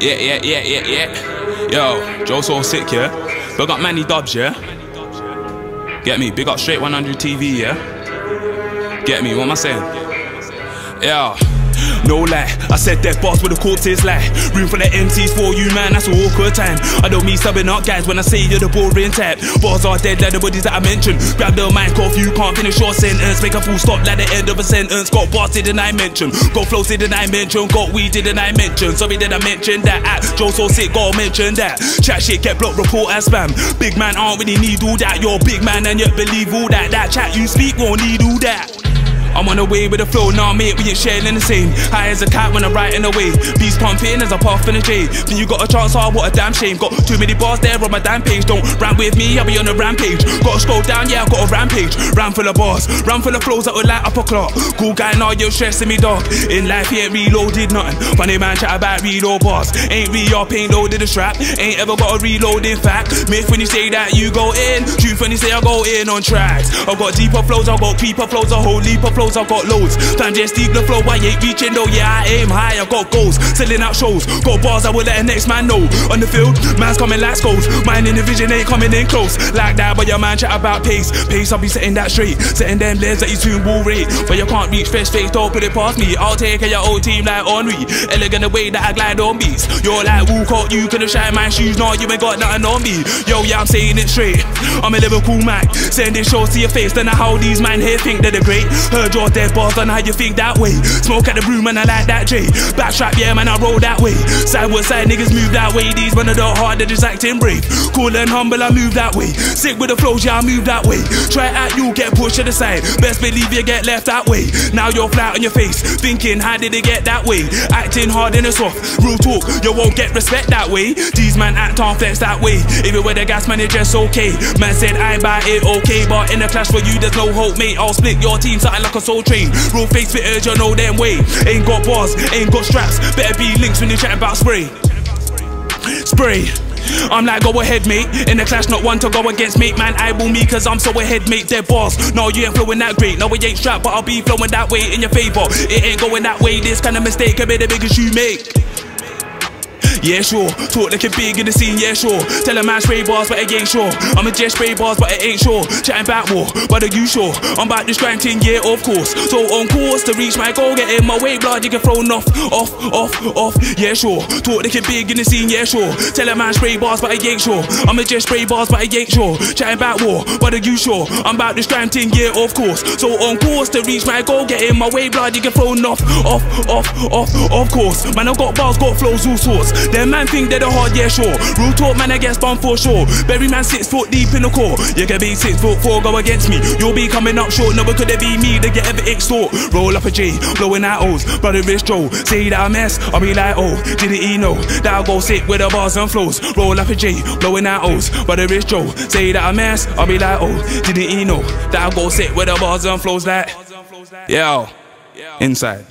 Yeah. Yo, Joe So Sick, yeah? Big up Manny Dubs, yeah? Get me? Big up Straight 100 TV, yeah? Get me? What am I saying? Yeah. No lie, I said that boss with the corpses lie. Room full of MCs for you, man, that's an awkward time. I don't mean subbing up guys when I say you're the boring type. Bars are dead like the bodies that I mentioned. Grab the mic off, you can't finish your sentence. Make a full stop like the end of a sentence. Got bars didn't I mention, got flows didn't I mention, got weed didn't I mention. Sorry did I mention that? Joe So Sick, gotta mention that. Chat shit, get blocked, report as spam. Big man, I don't really need all that. You're a big man and yet believe all that. That chat you speak won't need all that. I'm on the way with the flow, nah mate, we ain't sharing the same. High as a cat when I'm riding away. Beast pumping as I puff in a J. Then you got a chance, oh what a damn shame. Got too many bars there on my damn page. Don't rant with me, I'll be on a rampage. Gotta scroll down, yeah, I got a rampage. Ram full of bars, ram full of flows that will light up a clock. Cool guy, now you're stressing me dog. In life, he ain't reloaded nothing. Funny man chat about reload bars. Ain't re-up, ain't loaded a strap. Ain't ever got a reload in fact. Myth when you say that you go in. Truth when you say I go in on tracks. I got deeper flows, I got creeper flows, a whole heap of flows, I got loads. Time just deep the flow, I ain't reaching though, yeah I aim high, I got goals. Selling out shows, got bars I will let the next man know. On the field, man's coming like skulls. Mine in the vision ain't coming in close. Like that, but your man chat about pace. Pace, I'll be setting that straight. Setting them legs that you soon will rate. But you can't reach fresh face, don't put it past me. I'll take your old team like Henry. Elegant the way that I glide on beats. You're like walk out, you could've shine my shoes. Nah, you ain't got nothing on me. Yo, yeah, I'm saying it straight. I'm a Liverpool Mac. Sending shows to your face, then how these man here think they're the great. Heard your dead bars on how you think that way. Smoke at the room and I like that J. Backstrap, yeah man, I roll that way. Sideward side niggas move that way. These men are the hard, they're just acting brave. Cool and humble, I move that way. Sick with the flows, yeah I move that way. Try it out, you get pushed to the side. Best believe you get left that way. Now you're flat on your face, thinking how did it get that way? Acting hard in the soft, real talk, you won't get respect that way. These man act on flex that way. Even with the gas man, it's just okay. Man said I ain't buy it, okay, but in a clash for you there's no hope mate. I'll split your team something like a soul train. Real face fitters, you know them way. Ain't got bars, ain't got straps. Better be links when you're chatting about spray. Spray. I'm like, go ahead, mate. In the clash, not one to go against, mate. Man, eyeball me, cause I'm so ahead, mate. Dead boss. No, you ain't flowing that great. No, we ain't strapped, but I'll be flowing that way in your favor. It ain't going that way. This kind of mistake can be the biggest you make. Yeah, sure. Talk like a big in the scene, yeah, sure. Tell a man spray bars, but it ain't sure. I'ma just spray bars, but it ain't sure. Chatting back war, but are you sure? I'm about this grind thing, yeah, of course. So on course to reach my goal, get in my way, blood, you get thrown off, yeah, sure. Talk like a big in the scene, yeah, sure. Tell a man spray bars, but it ain't sure. I'ma just spray bars, but it ain't sure. Chatting back war, but are you sure? I'm about this grind thing, yeah, of course. So on course to reach my goal, get in my way, blood, you get thrown off, of course. Man, I got bars, got flows, all sorts. Them man think they're the hard, yeah, sure. Real talk, man, I get spun for sure. Berry man 6 foot deep in the core. You can be 6'4", go against me. You'll be coming up short, no, but could it be me that you ever extort? Roll up a J, blowing out O's. Brother is Joe, say that I mess, I'll be like, oh, didn't he know that I'll go sick with the bars and flows? Roll up a J, blowing out O's. Brother is Joe, say that I mess, I'll be like, oh, didn't he know that I'll go sick with the bars and flows like, yo, inside.